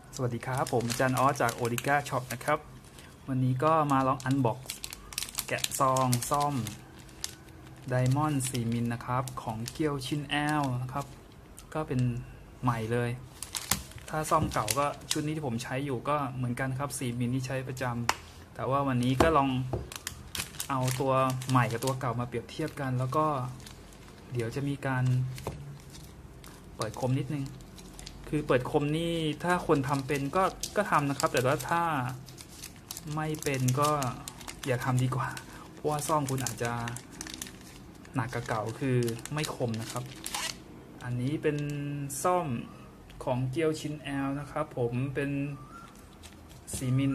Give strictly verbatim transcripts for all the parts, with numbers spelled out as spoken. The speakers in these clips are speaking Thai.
สวัสดีครับผมอาจารย์ออสจากโอริก้าช็อปนะครับวันนี้ก็มาลองอันบ็อกแกะซองซ่อมไดมอนด์สี่มิลนะครับของเกียวชินแอลนะครับก็เป็นใหม่เลยถ้าซ่อมเก่าก็ชุดนี้ที่ผมใช้อยู่ก็เหมือนกันครับสี่มิลที่ใช้ประจำแต่ว่าวันนี้ก็ลองเอาตัวใหม่กับตัวเก่ามาเปรียบเทียบกันแล้วก็เดี๋ยวจะมีการเปิดคมนิดนึงคือเปิดคมนี่ถ้าคนทำเป็นก็ก็ทำนะครับแต่ว่าถ้าไม่เป็นก็อย่าทำดีกว่าเพราะว่าซ่อมคุณอาจจะหนักกับเก่าคือไม่คมนะครับอันนี้เป็นซ่อมของเกียวชินแอลนะครับผมเป็นสี่มิล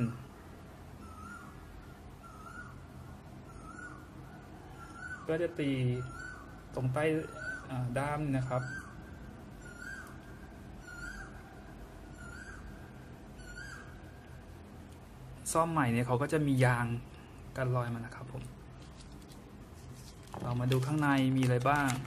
ก็จะตีตรงใต้ด้ามนะครับซ่อมใหม่เนี่ยเขาก็จะมียางกันรอยมานะครับผมเรามาดูข้างในมีอะไรบ้าง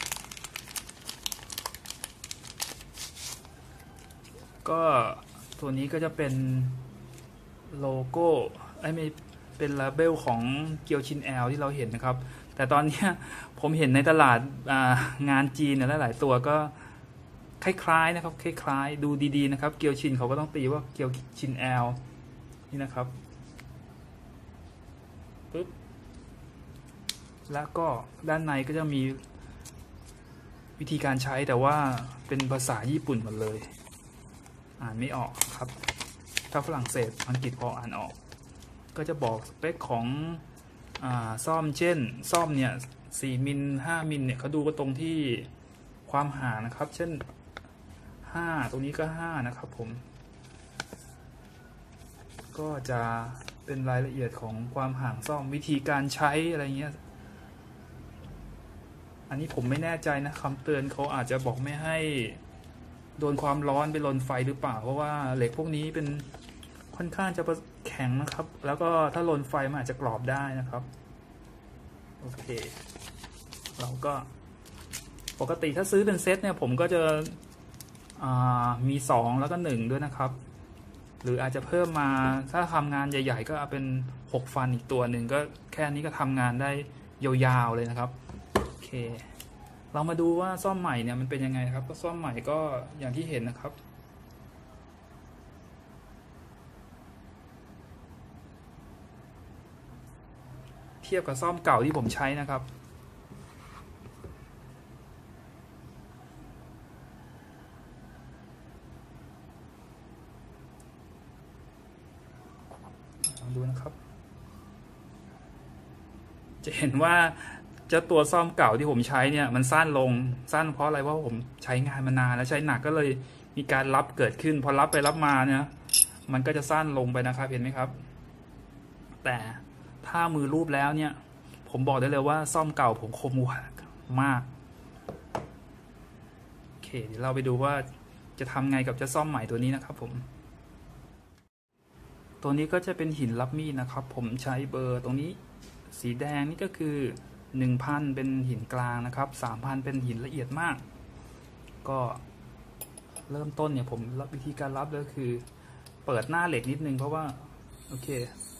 ก็ตัวนี้ก็จะเป็นโลโก้ไอ้ไม่เป็นลาเบลของเกียวชินแอลที่เราเห็นนะครับแต่ตอนนี้ผมเห็นในตลาดงานจีนเนี่ยหลายๆตัวก็คล้ายๆนะครับคล้ายๆดูดีๆนะครับเกียวชินเขาก็ต้องตีว่าเกียวชินแอลนี่นะครับปึ๊บแล้วก็ด้านในก็จะมีวิธีการใช้แต่ว่าเป็นภาษาญี่ปุ่นหมดเลยอ่านไม่ออกครับถ้าฝรั่งเศสอังกฤษพออ่านออกก็จะบอกสเปคของอ่าซ่อมเช่นซ่อมเนี่ยสี่มิลห้ามิลเนี่ยเขาดูก็ตรงที่ความห่างนะครับเช่นห้าตรงนี้ก็ห้านะครับผมก็จะเป็นรายละเอียดของความห่างซ่อมวิธีการใช้อะไรเงี้ยอันนี้ผมไม่แน่ใจนะคำเตือนเขาอาจจะบอกไม่ให้โดนความร้อนไปลนไฟหรือเปล่าเพราะว่าเหล็กพวกนี้เป็นค่อนข้างจะแข็งนะครับแล้วก็ถ้าลนไฟมันอาจจะกรอบได้นะครับโอเคเราก็ปกติถ้าซื้อเป็นเซตเนี่ยผมก็จะมีสองแล้วก็หนึ่งด้วยนะครับหรืออาจจะเพิ่มมาถ้าทำงานใหญ่ๆก็เอาเป็นหกฟันอีกตัวหนึ่งก็แค่นี้ก็ทำงานได้ยาวๆเลยนะครับโอเคเรามาดูว่าซ่อมใหม่เนี่ยมันเป็นยังไงครับก็ซ่อมใหม่ก็อย่างที่เห็นนะครับเทียบกับซ่อมเก่าที่ผมใช้นะครับดูนะครับจะเห็นว่าเจ้าตัวซ่อมเก่าที่ผมใช้เนี่ยมันสั้นลงสั้นเพราะอะไรเพราะผมใช้งานมานานแล้วใช้หนักก็เลยมีการรับเกิดขึ้นพอรับไปรับมาเนี่ยมันก็จะสั้นลงไปนะครับเห็นไหมครับแต่ถ้ามือรูปแล้วเนี่ยผมบอกได้เลยว่าซ่อมเก่าผมคมกว่ามากโอเคเดี๋ยวเราไปดูว่าจะทำไงกับเจ้าซ่อมใหม่ตัวนี้นะครับผมตัวนี้ก็จะเป็นหินรับมีดนะครับผมใช้เบอร์ตรงนี้สีแดงนี่ก็คือ หนึ่งพัน เป็นหินกลางนะครับ สามพัน เป็นหินละเอียดมากก็เริ่มต้นเนี่ยผมรับวิธีการรับเลยคือเปิดหน้าเหล็กนิดนึงเพราะว่าโอเค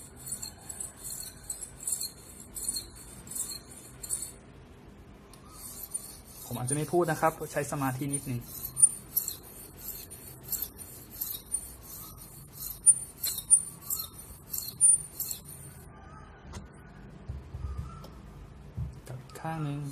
ผมอาจจะไม่พูดนะครับใช้สมาธินิดนึงข้างหนึ่ง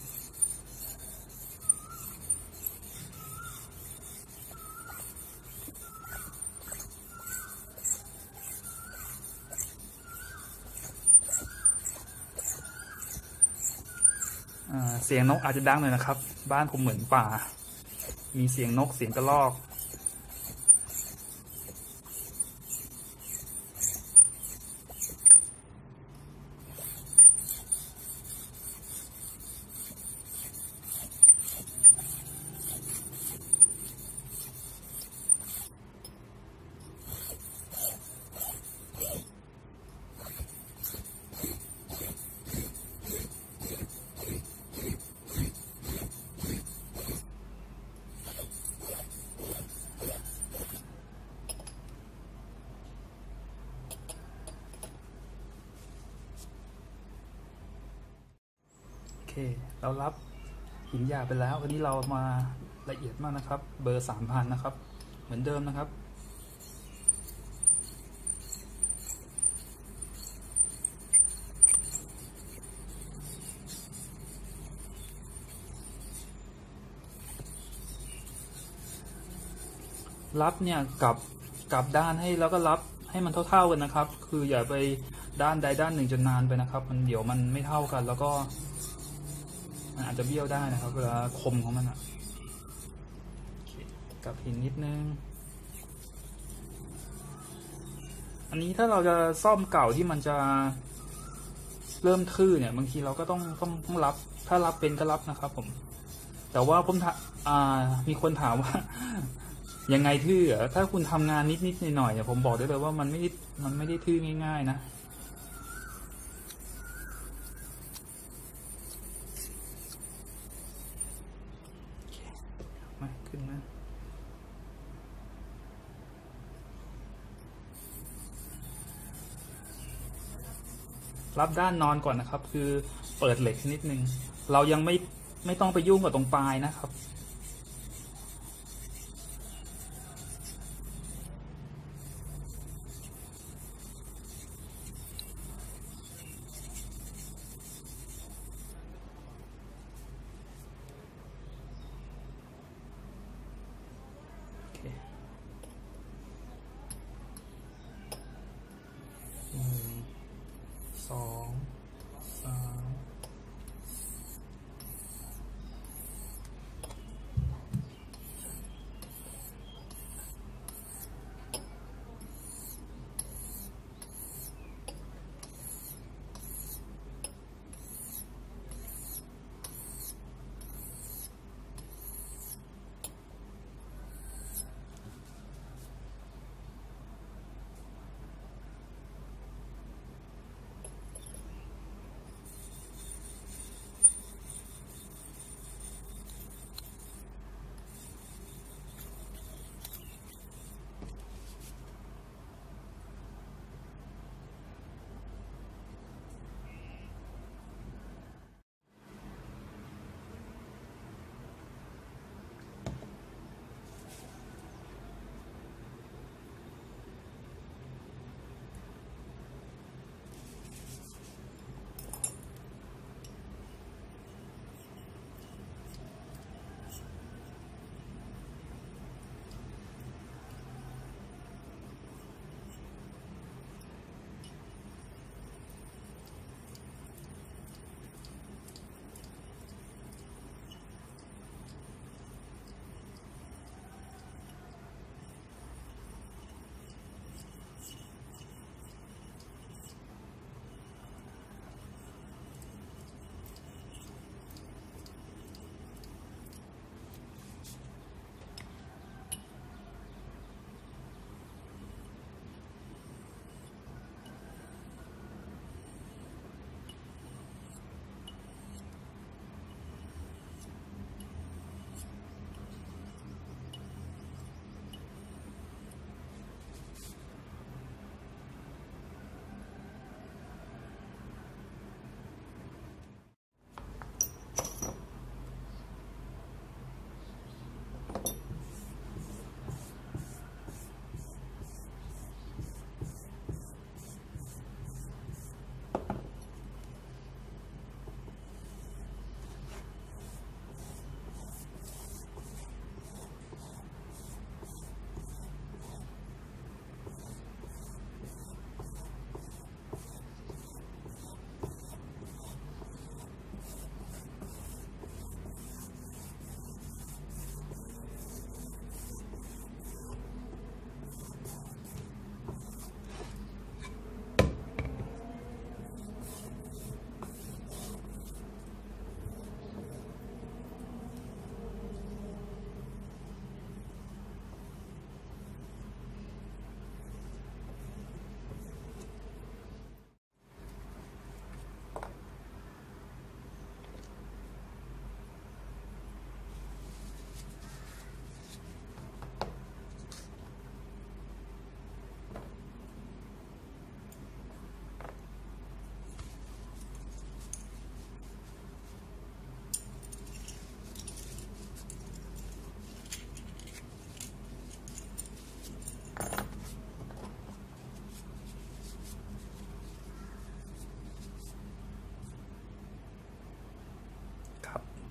เสียงนกอาจจะดังหน่อยนะครับบ้านผมเหมือนป่ามีเสียงนกเสียงกระรอกเรารับหินหยาบไปแล้ววันนี้เรามาละเอียดมากนะครับเบอร์ สามพัน นะครับเหมือนเดิมนะครับรับเนี่ยกลับกลับด้านให้แล้วก็รับให้มันเท่าๆกันนะครับคืออย่าไปด้านใดด้านหนึ่งจนนานไปนะครับมันเดี๋ยวมันไม่เท่ากันแล้วก็มันอาจจะเบี้ยวได้นะครับเวลาคมของมันอ่ะกับหินนิดนึงอันนี้ถ้าเราจะซ่อมเก่าที่มันจะเริ่มทื่อเนี่ยบางทีเราก็ต้องต้องต้องรับถ้ารับเป็นก็รับนะครับผมแต่ว่าผมอ่ามีคนถามว่ายังไงทื่อถ้าคุณทำงานนิดนิดหน่อยๆเนี่ยผมบอกได้เลยว่ามันไม่มันไม่ได้ทื่อง่ายๆนะมาขึ้นมารับด้านนอนก่อนนะครับคือเปิดเหล็กนิดนึงเรายังไม่ไม่ต้องไปยุ่งกับตรงปลายนะครับสองสาม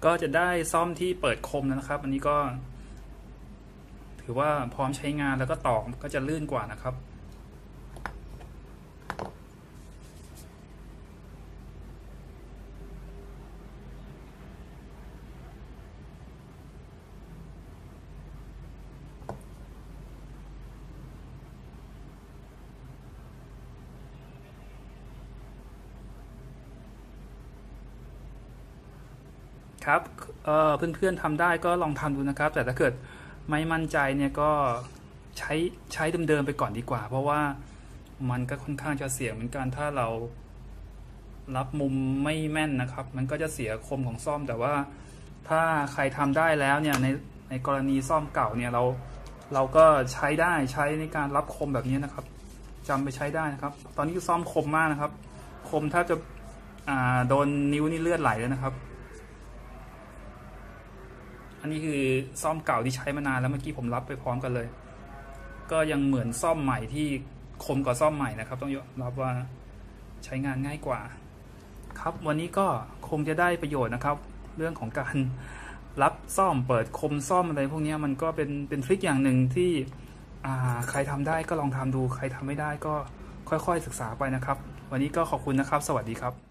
ก็จะได้ซ่อมที่เปิดคมนะครับอันนี้ก็ถือว่าพร้อมใช้งานแล้วก็ตอกก็จะลื่นกว่านะครับครับเอ่อเพื่อนๆทำได้ก็ลองทำดูนะครับแต่ถ้าเกิดไม่มั่นใจเนี่ยก็ใช้ใช้เดิมๆไปก่อนดีกว่าเพราะว่ามันก็ค่อนข้างจะเสี่ยงเหมือนกันถ้าเรารับมุมไม่แม่นนะครับมันก็จะเสียคมของซ่อมแต่ว่าถ้าใครทำได้แล้วเนี่ยในในกรณีซ่อมเก่าเนี่ยเราเราก็ใช้ได้ใช้ในการรับคมแบบนี้นะครับจำไปใช้ได้นะครับตอนนี้ซ่อมคมมากนะครับคมถ้าจะอ่าโดนนิ้วนี่เลือดไหลเลยนะครับอันนี้คือซ่อมเก่าที่ใช้มานานแล้วเมื่อกี้ผมรับไปพร้อมกันเลยก็ยังเหมือนซ่อมใหม่ที่คมกว่าซ่อมใหม่นะครับต้องยอมรับว่าใช้งานง่ายกว่าครับวันนี้ก็คงจะได้ประโยชน์นะครับเรื่องของการรับซ่อมเปิดคมซ่อมอะไรพวกนี้มันก็เป็นเป็นทริคอย่างหนึ่งที่ใครทำได้ก็ลองทำดูใครทำไม่ได้ก็ค่อยๆศึกษาไปนะครับวันนี้ก็ขอบคุณนะครับสวัสดีครับ